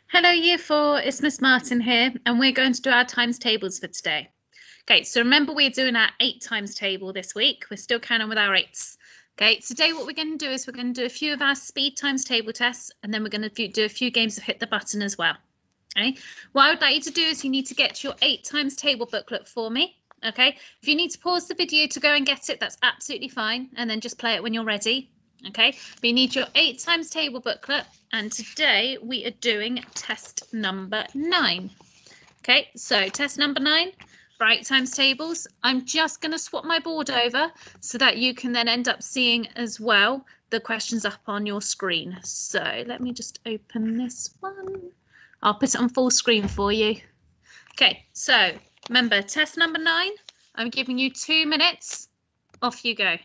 Hello Year 4, it's Miss Martin here, and we're going to do our times tables for today. Okay, so remember we're doing our 8 times table this week. We're still carrying on with our 8s. Okay, today what we're going to do is we're going to do a few of our speed times table tests, and then we're going to do a few games of hit the button as well. Okay, what I would like you to do is you need to get your 8 times table booklet for me. Okay, if you need to pause the video to go and get it, that's absolutely fine, and then just play it when you're ready. Okay, but you need your 8 times table booklet, and today we are doing test number 9. Okay, so test number 9 for 8 times tables. I'm just going to swap my board over so that you can then end up seeing as well the questions up on your screen. So let me just open this one. I'll put it on full screen for you. Okay, so remember test number 9. I'm giving you 2 minutes. Off you go.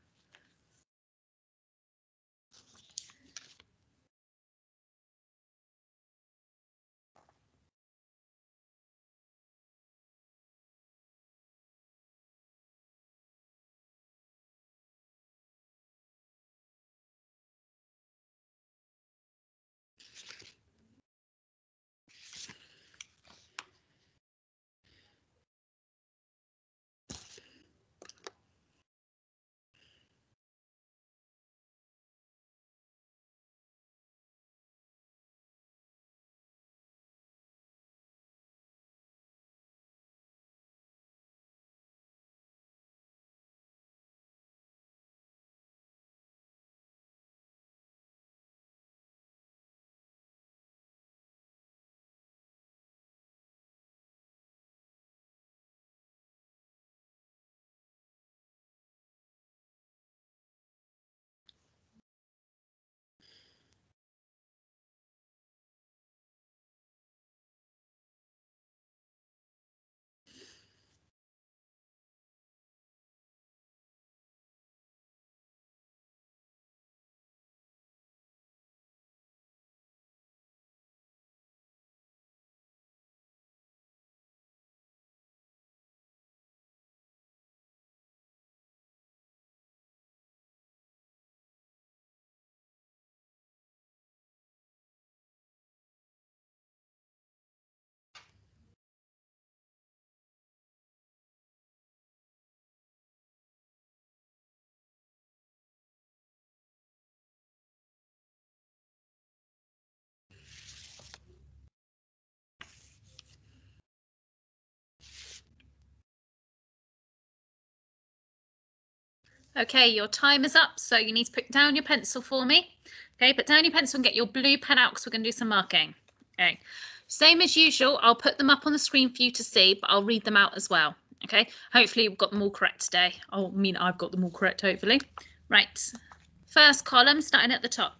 Okay, your time is up, so you need to put down your pencil for me. Okay, put down your pencil and get your blue pen out because we're going to do some marking. Okay, same as usual, I'll put them up on the screen for you to see, but I'll read them out as well. Okay, hopefully we've got them all correct today. I mean, I've got them all correct, hopefully. Right, first column, starting at the top.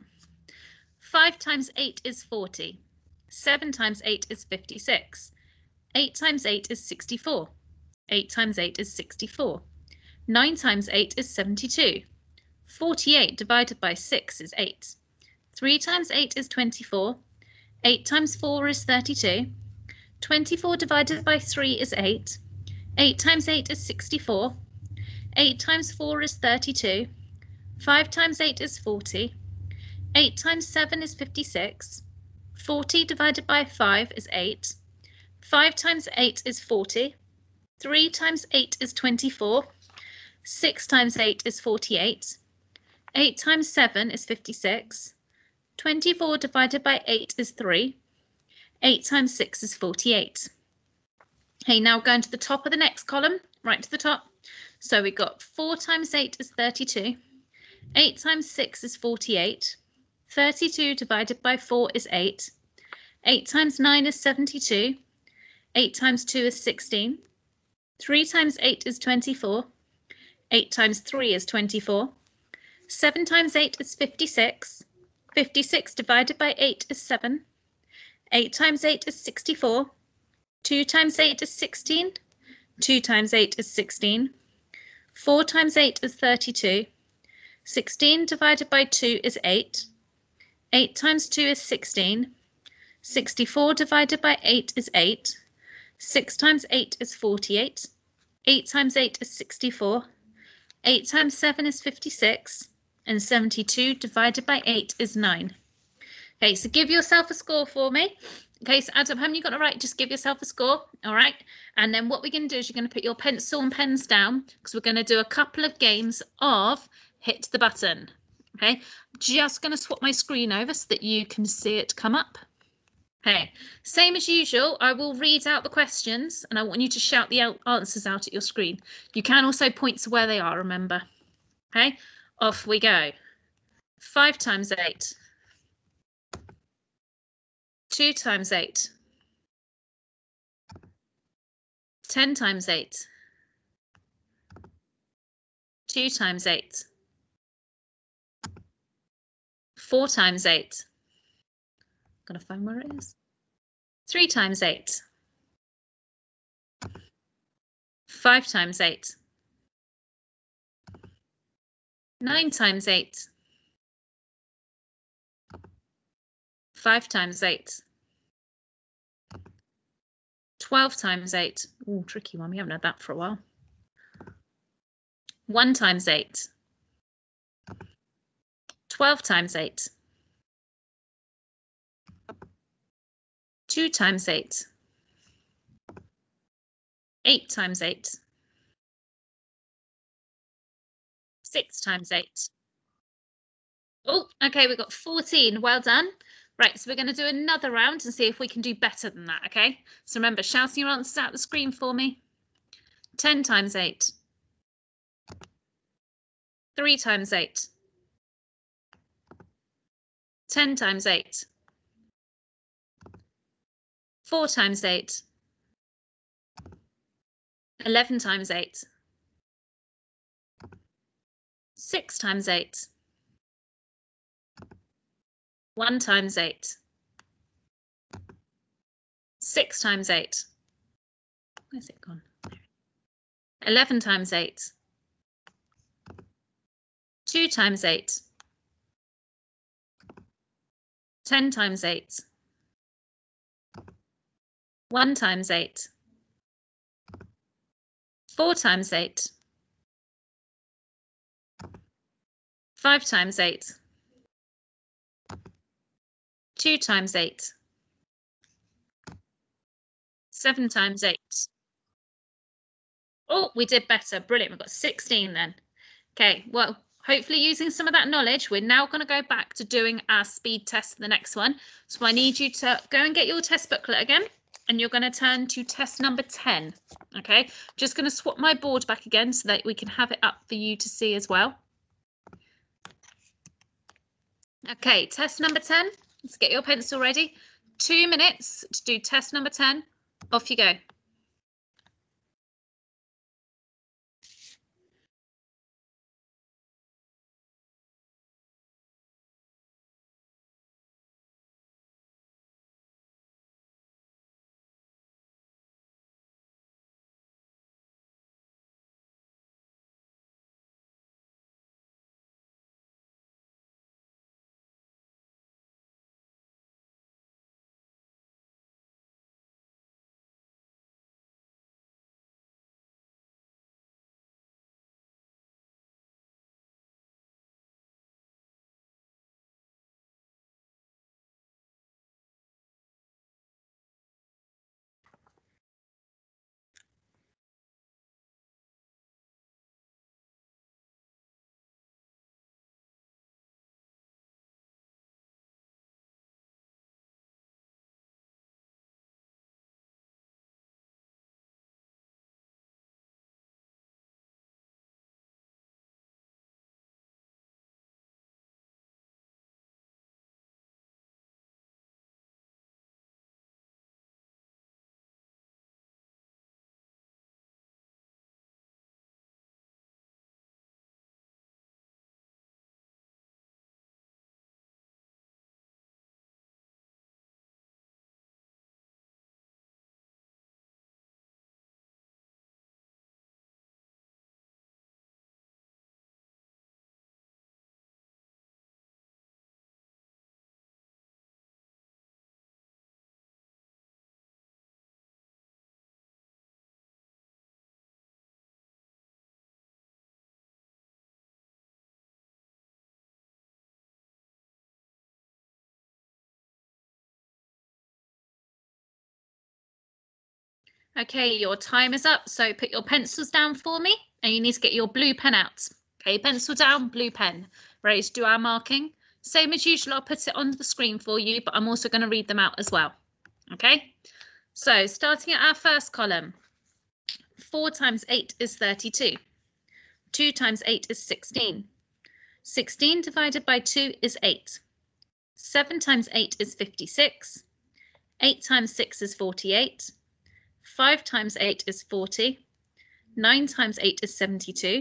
5 times 8 is 40. 7 times 8 is 56. 8 times 8 is 64. 8 times 8 is 64. 9 times 8 is 72. 48 divided by 6 is 8. 3 times 8 is 24. 8 times 4 is 32. 24 divided by 3 is 8. 8 times 8 is 64. 8 times 4 is 32. 5 times 8 is 40. 8 times 7 is 56. 40 divided by 5 is 8. 5 times 8 is 40. 3 times 8 is 24. 6 times 8 is 48. 8 times 7 is 56. 24 divided by 8 is 3. 8 times 6 is 48. Okay, now going to the top of the next column, right to the top. So we've got 4 times 8 is 32. 8 times 6 is 48. 32 divided by 4 is 8. 8 times 9 is 72. 8 times 2 is 16. 3 times 8 is 24. 8 times 3 is 24. 7 times 8 is 56. 56 divided by 8 is 7. 8 times 8 is 64. 2 times 8 is 16. 2 times 8 is 16. 4 times 8 is 32. 16 divided by 2 is 8. 8 times 2 is 16. 64 divided by 8 is 8. 6 times 8 is 48. 8 times 8 is 64. 8 times 7 is 56. And 72 divided by 8 is 9. Okay, so give yourself a score for me. Okay, so Adam, how many you got to write? Just give yourself a score, all right? And then what we're going to do is you're going to put your pencil and pens down because we're going to do a couple of games of hit the button. Okay, just going to swap my screen over so that you can see it come up. Okay, same as usual, I will read out the questions and I want you to shout the answers out at your screen. You can also point to where they are, remember. Okay, off we go. 5 times 8. 2 times 8. 10 times 8. 2 times 8. 4 times 8. Gonna find where it is. 3 times 8. 5 times 8. 9 times 8. 5 times 8. 12 times 8. Oh, tricky one. We haven't had that for a while. 1 times 8. 12 times 8. 2 times 8. 8 times 8. 6 times 8. Oh, okay, we've got 14. Well done. Right, so we're going to do another round and see if we can do better than that, okay? So remember, shouting your answers out the screen for me. 10 times 8. 3 times 8. 10 times 8. 4 times 8. 11 times 8. 6 times 8. 1 times 8. 6 times 8. Where's it gone? 11 times 8. 2 times 8. 10 times 8. 1 times 8. 4 times 8. 5 times 8. 2 times 8. 7 times 8. Oh, we did better. Brilliant. We've got 16 then. Okay, well, hopefully using some of that knowledge, we're now going to go back to doing our speed test for the next one. So I need you to go and get your test booklet again, and you're going to turn to test number 10. Okay, just going to swap my board back again so that we can have it up for you to see as well. Okay, test number 10. Let's get your pencil ready. 2 minutes to do test number 10. Off you go. Okay, your time is up. So put your pencils down for me and you need to get your blue pen out. Okay, pencil down, blue pen. Ready to do our marking. Same as usual, I'll put it on the screen for you, but I'm also going to read them out as well. Okay, so starting at our first column. 4 times 8 is 32. 2 times 8 is 16. 16 divided by 2 is 8. 7 times 8 is 56. 8 times 6 is 48. 5 times 8 is 40. 9 times 8 is 72.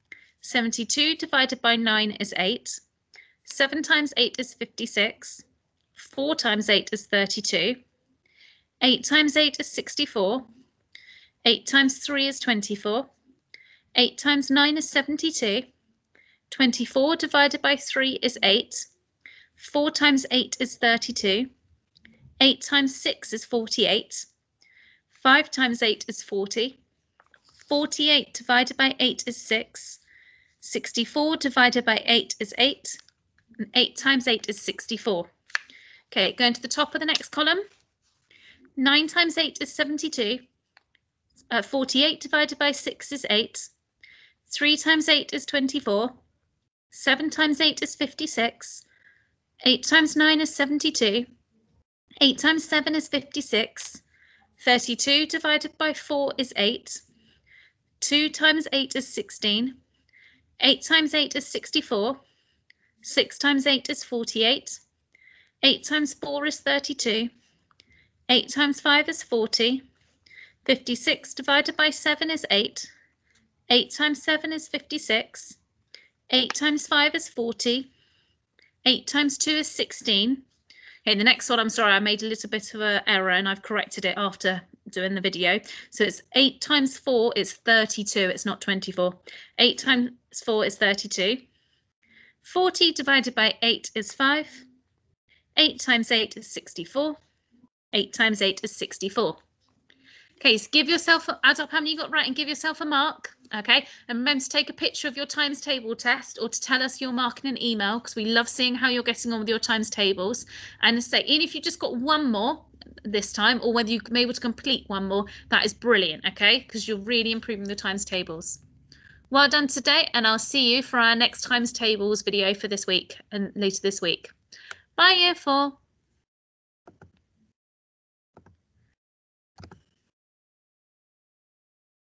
72 divided by 9 is 8. 7 times 8 is 56. 4 times 8 is 32. 8 times 8 is 64. 8 times 3 is 24. 8 times 9 is 72. 24 divided by 3 is 8. 4 times 8 is 32. 8 times 6 is 48. 5 times 8 is 40. 48 divided by 8 is 6. 64 divided by 8 is 8. And 8 times 8 is 64. Okay, going to the top of the next column. 9 times 8 is 72. 48 divided by 6 is 8. 3 times 8 is 24. 7 times 8 is 56. 8 times 9 is 72. 8 times 7 is 56. 32 divided by 4 is 8. 2 times 8 is 16. 8 times 8 is 64. 6 times 8 is 48. 8 times 4 is 32. 8 times 5 is 40. 56 divided by 7 is 8. 8 times 7 is 56. 8 times 5 is 40. 8 times 2 is 16. Okay, the next one, I'm sorry, I made a little bit of an error and I've corrected it after doing the video. So it's 8 times 4 is 32, it's not 24. 8 times 4 is 32. 40 divided by 8 is 5. 8 times 8 is 64. 8 times 8 is 64. Okay, so give yourself, add up how many you got right and give yourself a mark. Okay, and remember to take a picture of your times table test or to tell us your mark in an email because we love seeing how you're getting on with your times tables. And say, even if you just got one more this time or whether you've been able to complete one more, that is brilliant, okay, because you're really improving the times tables. Well done today, and I'll see you for our next times tables video for this week and later this week. Bye, Year 4.